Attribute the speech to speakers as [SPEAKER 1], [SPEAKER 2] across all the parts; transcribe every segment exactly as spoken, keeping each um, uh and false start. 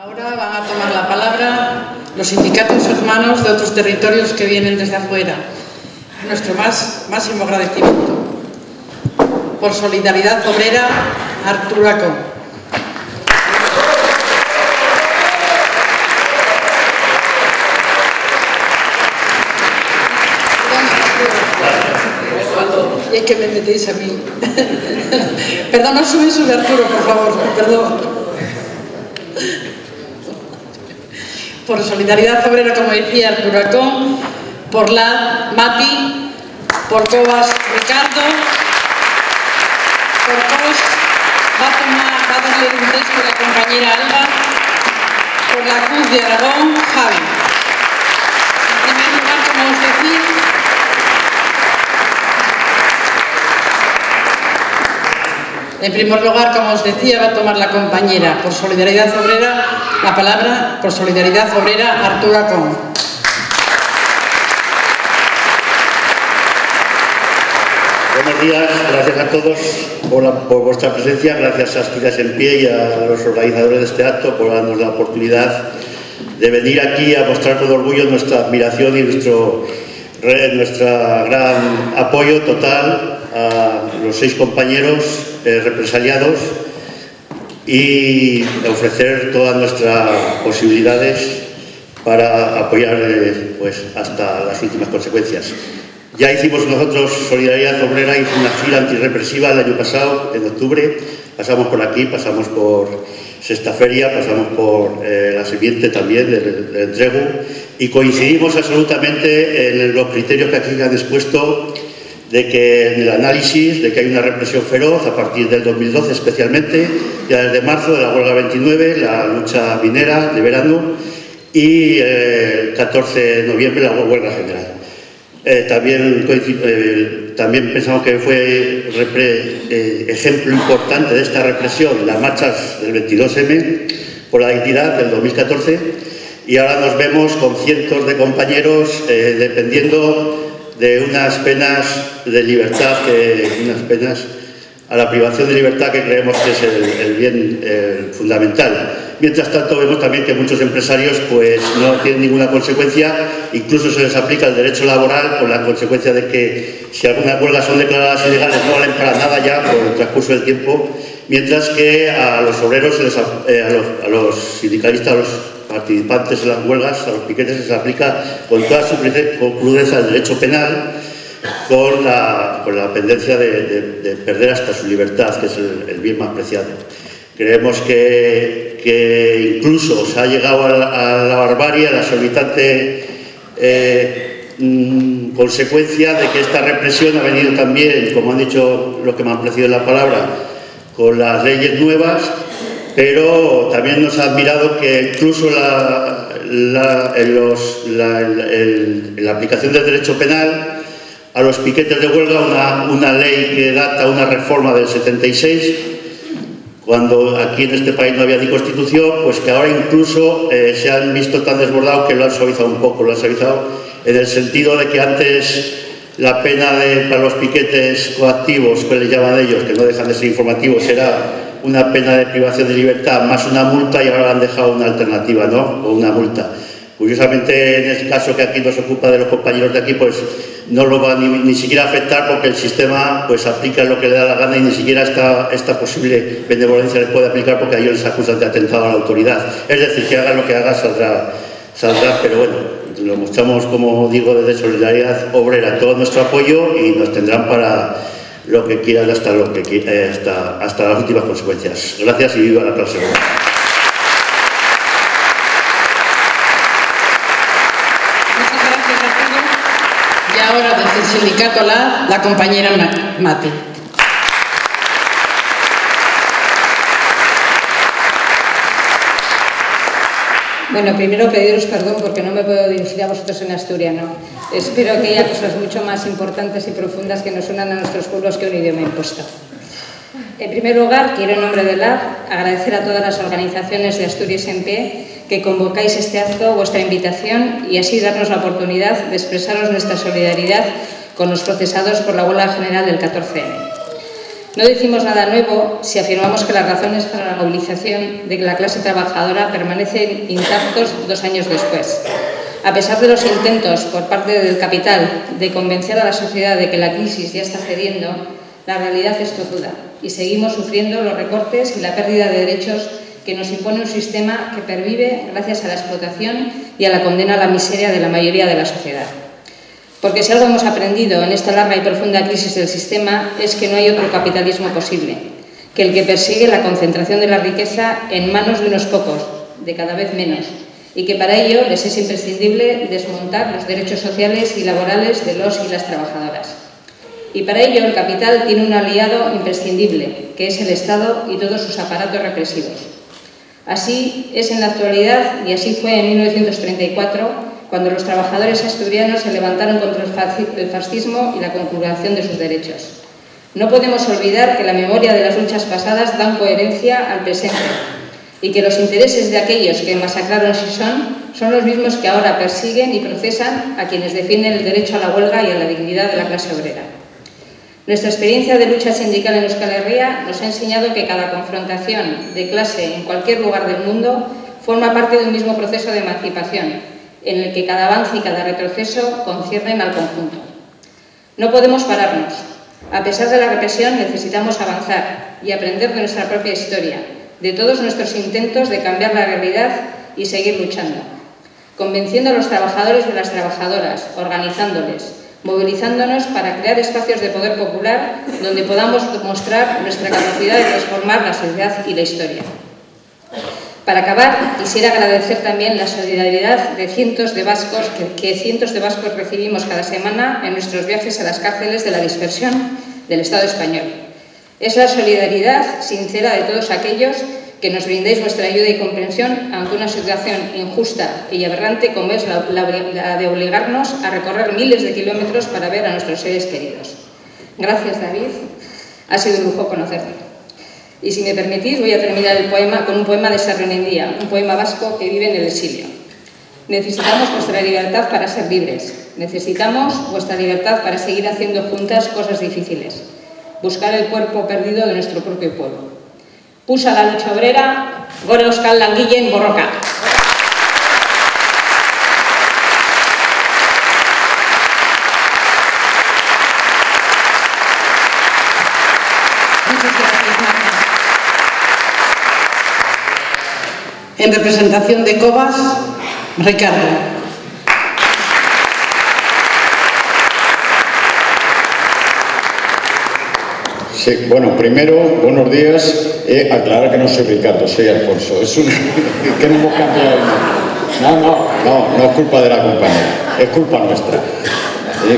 [SPEAKER 1] Ahora van a tomar la palabra los sindicatos hermanos de otros territorios que vienen desde afuera. Nuestro más máximo agradecimiento. Por Solidaridad Obrera, Arturo Acón. Y es que me metéis a mí. Perdón, no sube, sube Arturo, por favor. Perdón. Por Solidaridad Obrera, como decía Arturo Acón, por la Mati, por Cobas Ricardo, por Cos va a, tomar, va a darle un texto a la compañera Alba, por la Cruz de Aragón, Javi. En primer lugar, como os decía, En primer lugar, como os decía, va a tomar la compañera por Solidaridad Obrera la palabra, por Solidaridad Obrera, Arturo Acón.
[SPEAKER 2] Buenos días, gracias a todos por, la, por vuestra presencia, gracias a Asturias en Pie y a los organizadores de este acto por darnos la oportunidad de venir aquí a mostrar con orgullo nuestra admiración y nuestro nuestro gran apoyo total a los seis compañeros eh, represaliados y ofrecer todas nuestras posibilidades para apoyar eh, pues, hasta las últimas consecuencias. Ya hicimos nosotros Solidaridad Obrera, hizo una gira antirrepresiva el año pasado, en octubre, pasamos por aquí, pasamos por Sexta Feria, pasamos por eh, la siguiente también, del, del Entregu, y coincidimos absolutamente en los criterios que aquí han expuesto de que en el análisis de que hay una represión feroz a partir del dos mil doce especialmente, ya desde marzo de la huelga veintinueve, la lucha minera de verano y eh, el catorce de noviembre la huelga general. Eh, también, eh, también pensamos que fue repre, eh, ejemplo importante de esta represión las marchas del veintidós eme por la dignidad del dos mil catorce, y ahora nos vemos con cientos de compañeros eh, dependiendo de unas penas de libertad, eh, unas penas a la privación de libertad que creemos que es el, el bien eh, fundamental. Mientras tanto vemos también que muchos empresarios pues no tienen ninguna consecuencia, incluso se les aplica el derecho laboral con la consecuencia de que si algunas huelgas son declaradas ilegales no valen para nada ya por el transcurso del tiempo, mientras que a los obreros, se les, eh, a, los, a los sindicalistas, a los participantes en las huelgas, a los piquetes se les aplica con toda su crudeza el derecho penal, con la, con la pendencia de, de, de perder hasta su libertad, que es el, el bien más preciado. Creemos que, que incluso se ha llegado a la, a la barbarie, a la exorbitante eh, mmm, consecuencia de que esta represión ha venido también, como han dicho los que me han precedido en la palabra, con las leyes nuevas, pero también nos ha admirado que incluso la, la, en, los, la, el, en la aplicación del derecho penal a los piquetes de huelga, una, una ley que data una reforma del setenta y seis, cuando aquí en este país no había ni constitución, pues que ahora incluso eh, se han visto tan desbordados que lo han suavizado un poco, lo han suavizado en el sentido de que antes la pena de, para los piquetes coactivos, que les llaman ellos, que no dejan de ser informativos, era una pena de privación de libertad más una multa, y ahora han dejado una alternativa, ¿no? O una multa. Curiosamente, en el caso que aquí nos ocupa de los compañeros de aquí, pues no lo va ni, ni siquiera a afectar, porque el sistema pues aplica lo que le da la gana y ni siquiera esta, esta posible benevolencia les puede aplicar, porque a ellos les acusan de atentado a la autoridad. Es decir, que hagan lo que hagan, saldrá, saldrá, pero bueno, lo mostramos, como digo, desde Solidaridad Obrera todo nuestro apoyo, y nos tendrán para lo que quieran hasta, lo que, eh, hasta, hasta las últimas consecuencias. Gracias y viva la clase obrera.
[SPEAKER 1] Ahora desde el sindicato la, la compañera Mati.
[SPEAKER 3] Bueno, primero pediros perdón porque no me puedo dirigir a vosotros en asturiano. Espero que haya cosas mucho más importantes y profundas que nos unan a nuestros pueblos que un idioma impuesto. En primer lugar, quiero en nombre de la agradecer a todas las organizaciones de Asturias en Pie que convocáis este acto, vuestra invitación, y así darnos la oportunidad de expresaros nuestra solidaridad con los procesados por la huelga general del catorce eme. No decimos nada nuevo si afirmamos que las razones para la movilización de la clase trabajadora permanecen intactos dos años después. A pesar de los intentos por parte del capital de convencer a la sociedad de que la crisis ya está cediendo, la realidad es tozuda y seguimos sufriendo los recortes y la pérdida de derechos que nos impone un sistema que pervive gracias a la explotación y a la condena a la miseria de la mayoría de la sociedad. Porque si algo hemos aprendido en esta larga y profunda crisis del sistema es que no hay otro capitalismo posible que el que persigue la concentración de la riqueza en manos de unos pocos, de cada vez menos, y que para ello les es imprescindible desmontar los derechos sociales y laborales de los y las trabajadoras. Y para ello el capital tiene un aliado imprescindible, que es el Estado y todos sus aparatos represivos. Así es en la actualidad y así fue en mil novecientos treinta y cuatro, cuando los trabajadores asturianos se levantaron contra el fascismo y la conculcación de sus derechos. No podemos olvidar que la memoria de las luchas pasadas dan coherencia al presente y que los intereses de aquellos que masacraron Xixón son los mismos que ahora persiguen y procesan a quienes defienden el derecho a la huelga y a la dignidad de la clase obrera. Nuestra experiencia de lucha sindical en Euskal Herria nos ha enseñado que cada confrontación de clase en cualquier lugar del mundo forma parte de un mismo proceso de emancipación, en el que cada avance y cada retroceso conciernen al conjunto. No podemos pararnos. A pesar de la represión, necesitamos avanzar y aprender de nuestra propia historia, de todos nuestros intentos de cambiar la realidad y seguir luchando, convenciendo a los trabajadores y las trabajadoras, organizándoles, movilizándonos para crear espacios de poder popular donde podamos mostrar nuestra capacidad de transformar la sociedad y la historia. Para acabar, quisiera agradecer también la solidaridad de cientos de vascos que, que cientos de vascos recibimos cada semana en nuestros viajes a las cárceles de la dispersión del Estado español. Es la solidaridad sincera de todos aquellos que nos brindéis vuestra ayuda y comprensión ante una situación injusta y aberrante como es la, la, la de obligarnos a recorrer miles de kilómetros para ver a nuestros seres queridos. Gracias, David. Ha sido un lujo conocerte. Y si me permitís, voy a terminar el poema con un poema de Sarrenendía, un poema vasco que vive en el exilio. Necesitamos vuestra libertad para ser libres. Necesitamos vuestra libertad para seguir haciendo juntas cosas difíciles. Buscar el cuerpo perdido de nuestro propio pueblo. Pusa la lucha obrera, gora euskal langileen borroka.
[SPEAKER 1] En representación de Cobas, Ricardo.
[SPEAKER 4] Sí, bueno, primero, buenos días. Eh, aclarar que no soy Ricardo, soy Alfonso. Es un... que no hemos cambiado. No, no, no, no es culpa de la compañera, es culpa nuestra. Eh,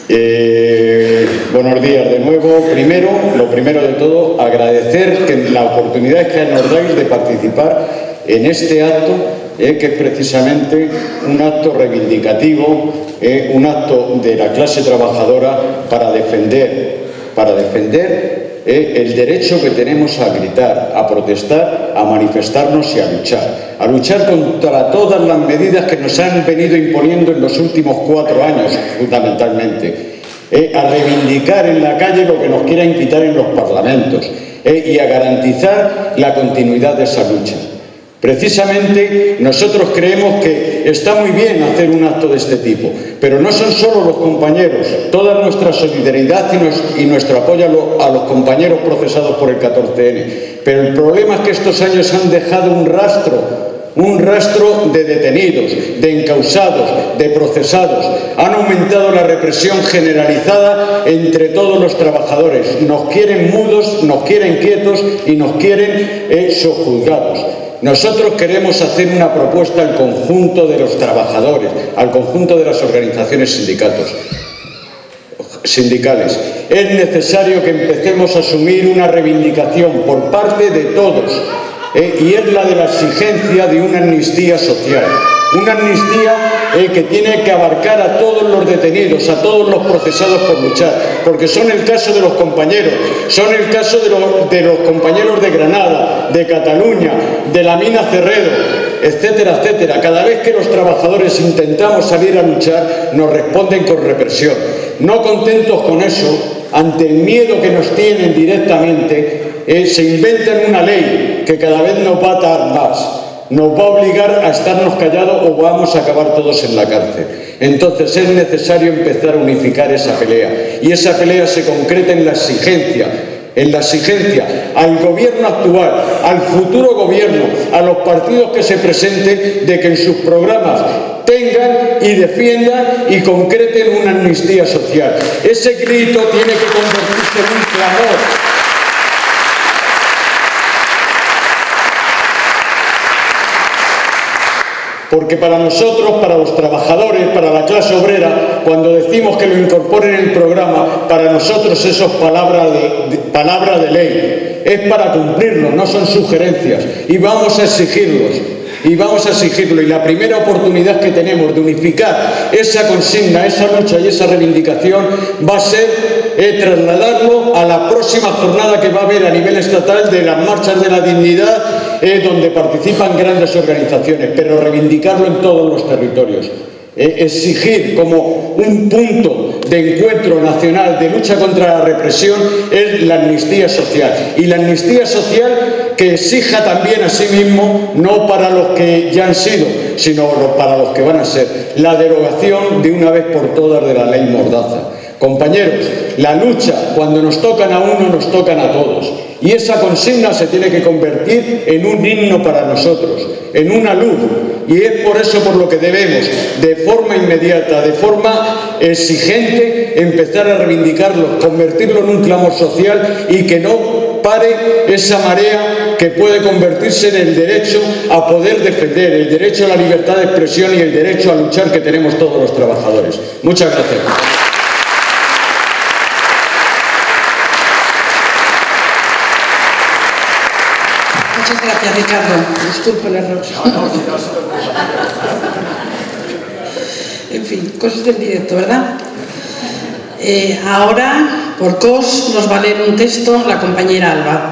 [SPEAKER 4] eh, buenos días de nuevo. Primero, lo primero de todo, agradecer que la oportunidad que nos dais de participar en este acto, eh, que es precisamente un acto reivindicativo, eh, un acto de la clase trabajadora para defender, para defender eh, el derecho que tenemos a gritar, a protestar, a manifestarnos y a luchar. A luchar contra todas las medidas que nos han venido imponiendo en los últimos cuatro años, fundamentalmente. Eh, a reivindicar en la calle lo que nos quieran quitar en los parlamentos eh, y a garantizar la continuidad de esa lucha. Precisamente nosotros creemos que está muy bien hacer un acto de este tipo, pero no son solo los compañeros, toda nuestra solidaridad y, nos, y nuestro apoyo a, lo, a los compañeros procesados por el catorce ene. Pero el problema es que estos años han dejado un rastro, un rastro de detenidos, de encausados, de procesados. Han aumentado la represión generalizada entre todos los trabajadores. Nos quieren mudos, nos quieren quietos y nos quieren eh, sojuzgados. Nosotros queremos hacer una propuesta al conjunto de los trabajadores, al conjunto de las organizaciones sindicatos, sindicales. Es necesario que empecemos a asumir una reivindicación por parte de todos, eh, y es la de la exigencia de una amnistía social. Una amnistía eh, que tiene que abarcar a todos los detenidos, a todos los procesados por luchar, porque son el caso de los compañeros, son el caso de, lo, de los compañeros de Granada, de Cataluña, de la mina Cerredo, etcétera, etcétera. Cada vez que los trabajadores intentamos salir a luchar, nos responden con represión. No contentos con eso, ante el miedo que nos tienen directamente, eh, se inventan una ley que cada vez nos va a atar más, nos va a obligar a estarnos callados o vamos a acabar todos en la cárcel. Entonces es necesario empezar a unificar esa pelea, y esa pelea se concreta en la exigencia, en la exigencia al gobierno actual, al futuro gobierno, a los partidos que se presenten, de que en sus programas tengan y defiendan y concreten una amnistía social. Ese grito tiene que convertirse en un clamor. Porque para nosotros, para los trabajadores, para la clase obrera, cuando decimos que lo incorporen en el programa, para nosotros eso es palabra de, de, palabra de ley. Es para cumplirlo, no son sugerencias. Y vamos a exigirlos. Y vamos a exigirlo. Y la primera oportunidad que tenemos de unificar esa consigna, esa lucha y esa reivindicación va a ser eh, trasladarlo a la próxima jornada que va a haber a nivel estatal de las marchas de la dignidad, eh, donde participan grandes organizaciones, pero reivindicarlo en todos los territorios. Eh, exigir como un punto de encuentro nacional de lucha contra la represión es la amnistía social. Y la amnistía social que exija también a sí mismo, no para los que ya han sido, sino para los que van a ser, la derogación de una vez por todas de la ley Mordaza. Compañeros, la lucha, cuando nos tocan a uno, nos tocan a todos. Y esa consigna se tiene que convertir en un himno para nosotros, en una luz. Y es por eso por lo que debemos, de forma inmediata, de forma exigente, empezar a reivindicarlo, convertirlo en un clamor social y que no pare esa marea que puede convertirse en el derecho a poder defender, el derecho a la libertad de expresión y el derecho a luchar que tenemos todos los trabajadores. Muchas gracias.
[SPEAKER 1] Muchas gracias, Ricardo. Disculpe el error. En fin, cosas del directo, ¿verdad? Eh, ahora, por C O S, nos va a leer un texto la compañera Alba.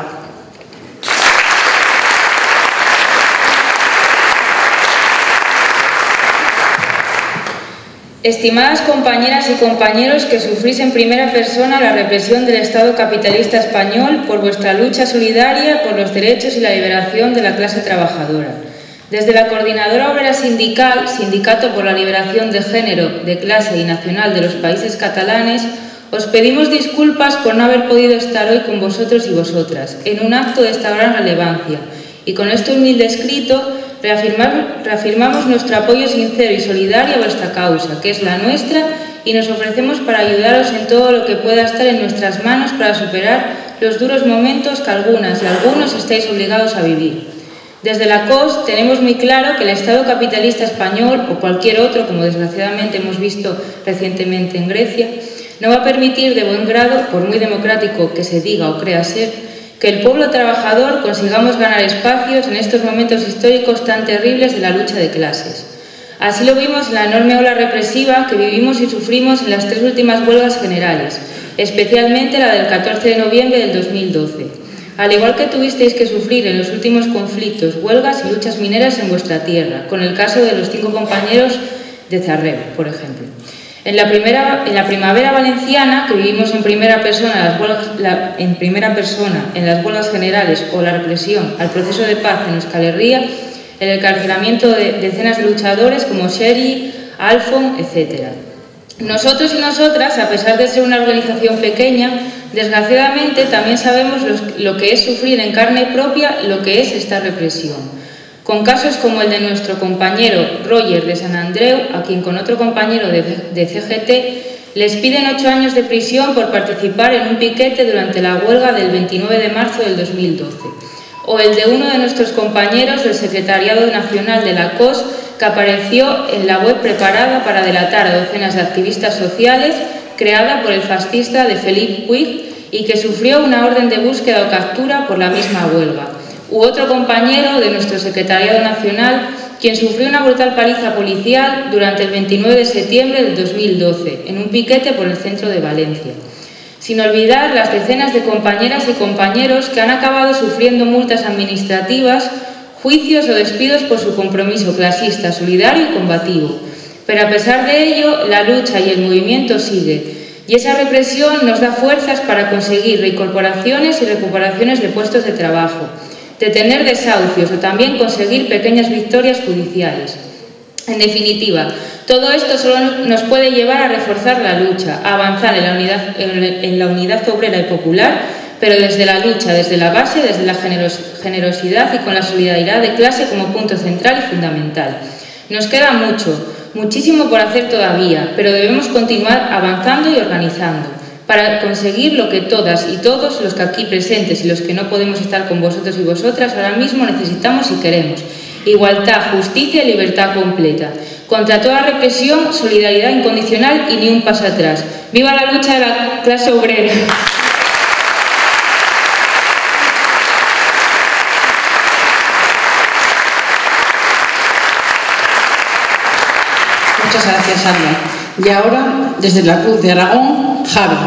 [SPEAKER 5] Estimadas compañeras y compañeros que sufrís en primera persona la represión del Estado capitalista español por vuestra lucha solidaria por los derechos y la liberación de la clase trabajadora. Desde la Coordinadora Obrera Sindical, Sindicato por la Liberación de Género, de Clase y Nacional de los Países Catalanes, os pedimos disculpas por no haber podido estar hoy con vosotros y vosotras, en un acto de esta gran relevancia, y con este humilde escrito reafirmar, reafirmamos nuestro apoyo sincero y solidario a vuestra causa, que es la nuestra, y nos ofrecemos para ayudaros en todo lo que pueda estar en nuestras manos para superar los duros momentos que algunas y algunos estáis obligados a vivir. Desde la C O S tenemos muy claro que el Estado capitalista español, o cualquier otro, como desgraciadamente hemos visto recientemente en Grecia, no va a permitir de buen grado, por muy democrático que se diga o crea ser, que el pueblo trabajador consigamos ganar espacios en estos momentos históricos tan terribles de la lucha de clases. Así lo vimos en la enorme ola represiva que vivimos y sufrimos en las tres últimas huelgas generales, especialmente la del catorce de noviembre del dos mil doce. Al igual que tuvisteis que sufrir en los últimos conflictos, huelgas y luchas mineras en vuestra tierra, con el caso de los cinco compañeros de Zarreu, por ejemplo. En la, primera, en la primavera valenciana, que vivimos en primera persona las huelgas, la, en primera persona en las huelgas generales o la represión al proceso de paz en Euskal Herria, el encarcelamiento de decenas de luchadores como Sherry, Alfon, etcétera. Nosotros y nosotras, a pesar de ser una organización pequeña, desgraciadamente también sabemos lo que es sufrir en carne propia lo que es esta represión. Con casos como el de nuestro compañero Roger de Sant Andreu, a quien con otro compañero de, de C G T les piden ocho años de prisión por participar en un piquete durante la huelga del veintinueve de marzo del dos mil doce. O el de uno de nuestros compañeros del Secretariado Nacional de la C O S, que apareció en la web preparada para delatar a docenas de activistas sociales, creada por el fascista de Felip Puig, y que sufrió una orden de búsqueda o captura por la misma huelga. U otro compañero de nuestro Secretariado Nacional, quien sufrió una brutal paliza policial durante el veintinueve de septiembre del dos mil doce, en un piquete por el centro de Valencia. Sin olvidar las decenas de compañeras y compañeros que han acabado sufriendo multas administrativas, juicios o despidos por su compromiso clasista, solidario y combativo. Pero a pesar de ello, la lucha y el movimiento sigue. Y esa represión nos da fuerzas para conseguir reincorporaciones y recuperaciones de puestos de trabajo, detener desahucios o también conseguir pequeñas victorias judiciales. En definitiva, todo esto solo nos puede llevar a reforzar la lucha, a avanzar en la unidad, en la unidad obrera y popular, pero desde la lucha, desde la base, desde la generos, generosidad y con la solidaridad de clase como punto central y fundamental. Nos queda mucho, muchísimo por hacer todavía, pero debemos continuar avanzando y organizando para conseguir lo que todas y todos los que aquí presentes y los que no podemos estar con vosotros y vosotras ahora mismo necesitamos y queremos. Igualdad, justicia y libertad completa. Contra toda represión, solidaridad incondicional y ni un paso atrás. ¡Viva la lucha de la clase obrera!
[SPEAKER 1] Muchas gracias, Ana. Y ahora, desde la Cruz de Aragón, Javi.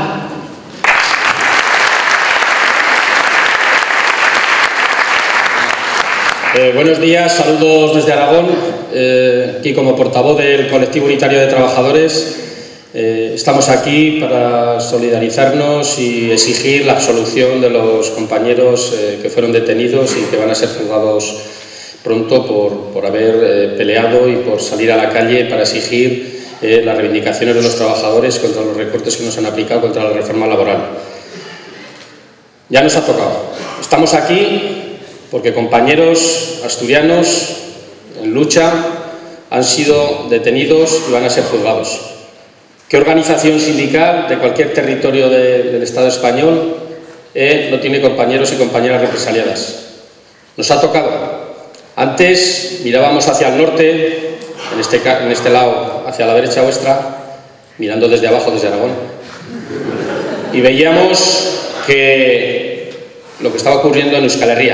[SPEAKER 6] Eh, buenos días, saludos desde Aragón, eh, aquí como portavoz del Colectivo Unitario de Trabajadores. Eh, estamos aquí para solidarizarnos y exigir la absolución de los compañeros eh, que fueron detenidos y que van a ser juzgados pronto por, por haber eh, peleado y por salir a la calle para exigir eh, las reivindicaciones de los trabajadores contra los recortes que nos han aplicado contra la reforma laboral. Ya nos ha tocado. Estamos aquí porque compañeros asturianos en lucha han sido detenidos y van a ser juzgados. ¿Qué organización sindical de cualquier territorio de, del Estado español eh, no tiene compañeros y compañeras represaliadas? Nos ha tocado. Antes mirábamos hacia el norte, en este, en este lado, hacia la derecha vuestra, mirando desde abajo, desde Aragón, y veíamos que lo que estaba ocurriendo en Euskal Herria.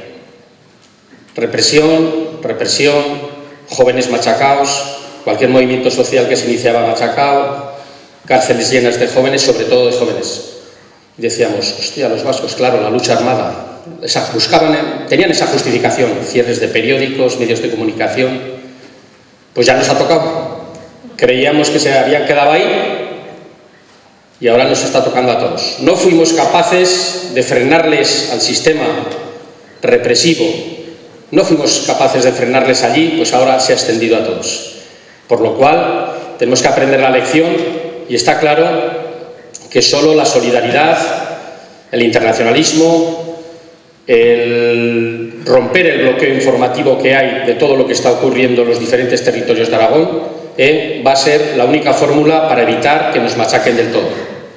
[SPEAKER 6] Represión, represión, jóvenes machacados, cualquier movimiento social que se iniciaba machacado, cárceles llenas de jóvenes, sobre todo de jóvenes. Y decíamos, hostia, los vascos, claro, la lucha armada, esa, buscaban, tenían esa justificación, cierres de periódicos, medios de comunicación, pues ya nos ha tocado. Creíamos que se habían quedado ahí y ahora nos está tocando a todos. No fuimos capaces de frenarles al sistema represivo, no fuimos capaces de frenarles allí, pues ahora se ha extendido a todos. Por lo cual, tenemos que aprender la lección y está claro que solo la solidaridad, el internacionalismo, el romper el bloqueo informativo que hay de todo lo que está ocurriendo en los diferentes territorios de Aragón, eh, va a ser la única fórmula para evitar que nos machaquen del todo.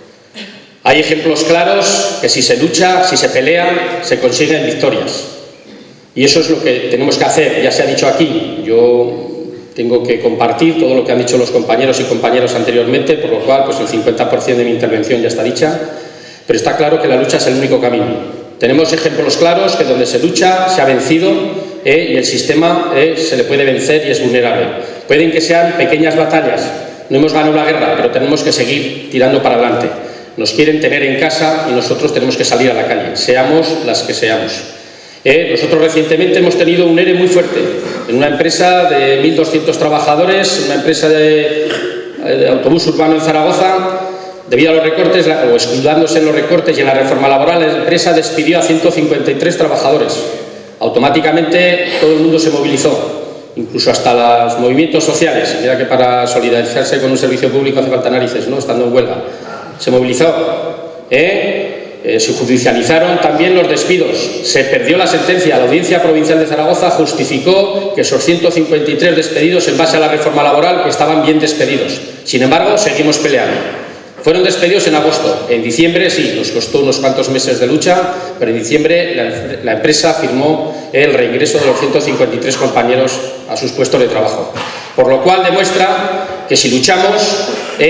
[SPEAKER 6] Hay ejemplos claros que si se lucha, si se pelea, se consiguen victorias. Y eso es lo que tenemos que hacer, ya se ha dicho aquí. Yo tengo que compartir todo lo que han dicho los compañeros y compañeras anteriormente, por lo cual pues el cincuenta por ciento de mi intervención ya está dicha, pero está claro que la lucha es el único camino. Tenemos ejemplos claros que donde se lucha se ha vencido eh, y el sistema eh, se le puede vencer y es vulnerable. Pueden que sean pequeñas batallas, no hemos ganado la guerra, pero tenemos que seguir tirando para adelante. Nos quieren tener en casa y nosotros tenemos que salir a la calle, seamos las que seamos. Eh, nosotros recientemente hemos tenido un ERE muy fuerte en una empresa de mil doscientos trabajadores, una empresa de, de autobús urbano en Zaragoza. Debido a los recortes, o escudándose en los recortes y en la reforma laboral, la empresa despidió a ciento cincuenta y tres trabajadores. Automáticamente todo el mundo se movilizó, incluso hasta los movimientos sociales. Mira que para solidarizarse con un servicio público hace falta narices, ¿no? Estando en huelga. Se movilizó. ¿Eh? Eh, se judicializaron también los despidos, se perdió la sentencia, la Audiencia Provincial de Zaragoza justificó que esos ciento cincuenta y tres despedidos en base a la reforma laboral que estaban bien despedidos. Sin embargo, seguimos peleando. Fueron despedidos en agosto, en diciembre sí, nos costó unos cuantos meses de lucha, pero en diciembre la, la empresa firmó el reingreso de los ciento cincuenta y tres compañeros a sus puestos de trabajo. Por lo cual demuestra que si luchamos,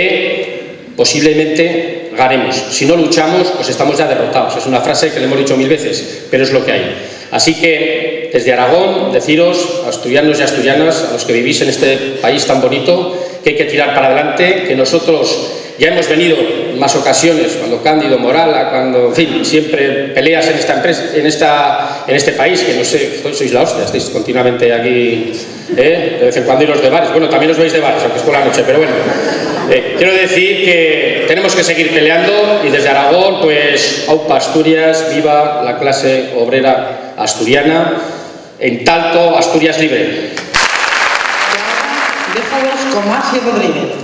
[SPEAKER 6] eh, posiblemente ganemos. Si no luchamos, pues estamos ya derrotados. Es una frase que le hemos dicho mil veces, pero es lo que hay. Así que, desde Aragón, deciros, asturianos y asturianas, a los que vivís en este país tan bonito, que hay que tirar para adelante, que nosotros ya hemos venido en más ocasiones, cuando Cándido, Morala, cuando, en fin, siempre peleas en esta empresa, en, esta, en este país, que no sé, sois la hostia, estáis continuamente aquí, ¿eh? De vez en cuando iros de bares. Bueno, también os veis de bares, aunque es por la noche, pero bueno. Eh, quiero decir que tenemos que seguir peleando y desde Aragón, pues, aupa Asturias, viva la clase obrera asturiana, en Talto, Asturias libre.
[SPEAKER 1] Dejamos con Maxi Rodríguez.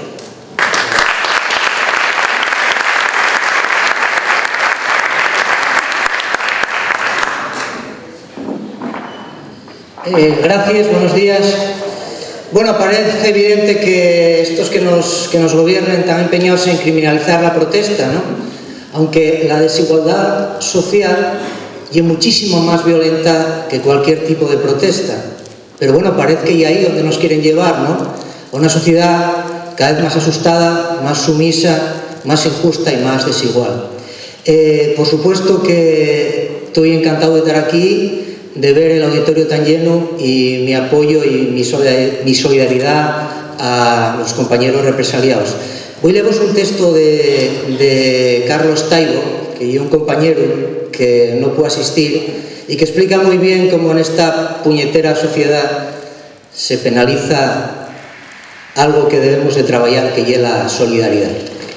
[SPEAKER 7] Eh, gracias, buenos días. Bueno, parece evidente que estos que nos, que nos gobiernan están empeñados en criminalizar la protesta, ¿no? Aunque la desigualdad social es muchísimo más violenta que cualquier tipo de protesta. Pero bueno, parece que es ahí donde nos quieren llevar, ¿no? A una sociedad cada vez más asustada, más sumisa, más injusta y más desigual. Eh, por supuesto que estoy encantado de estar aquí, de ver el auditorio tan lleno, y mi apoyo y mi solidaridad a los compañeros represaliados. Hoy leemos un texto de, de Carlos Taibo, que es un compañero que no pudo asistir y que explica muy bien cómo en esta puñetera sociedad se penaliza algo que debemos de trabajar, que es la solidaridad.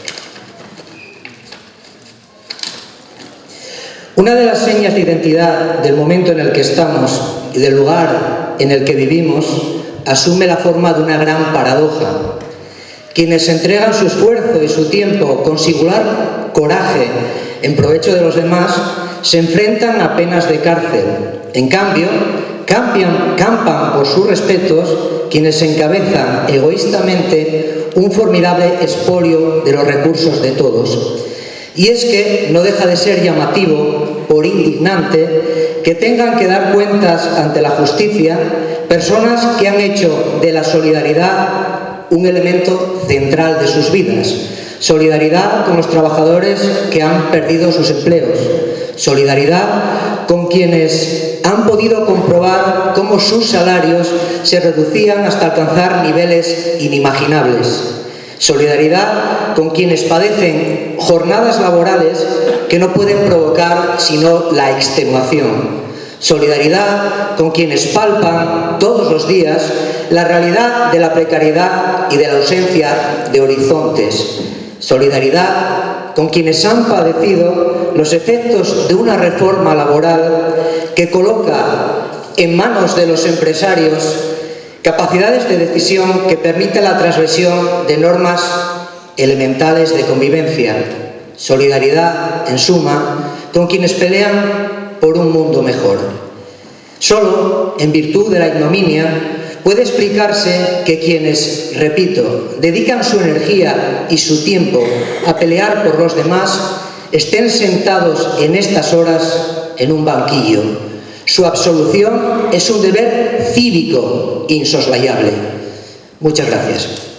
[SPEAKER 7] Una de las señas de identidad del momento en el que estamos y del lugar en el que vivimos asume la forma de una gran paradoja. Quienes entregan su esfuerzo y su tiempo con singular coraje en provecho de los demás se enfrentan a penas de cárcel. En cambio, campian, campan por sus respetos quienes encabezan egoístamente un formidable expolio de los recursos de todos. Y es que no deja de ser llamativo, por indignante, que tengan que dar cuentas ante la justicia personas que han hecho de la solidaridad un elemento central de sus vidas. Solidaridad con los trabajadores que han perdido sus empleos. Solidaridad con quienes han podido comprobar cómo sus salarios se reducían hasta alcanzar niveles inimaginables. Solidaridad con quienes padecen jornadas laborales que no pueden provocar sino la extenuación. Solidaridad con quienes palpan todos los días la realidad de la precariedad y de la ausencia de horizontes. Solidaridad con quienes han padecido los efectos de una reforma laboral que coloca en manos de los empresarios capacidades de decisión que permiten la transgresión de normas elementales de convivencia. Solidaridad, en suma, con quienes pelean por un mundo mejor. Solo, en virtud de la ignominia, puede explicarse que quienes, repito, dedican su energía y su tiempo a pelear por los demás, estén sentados en estas horas en un banquillo. Su absolución es un deber cívico insoslayable. Muchas gracias.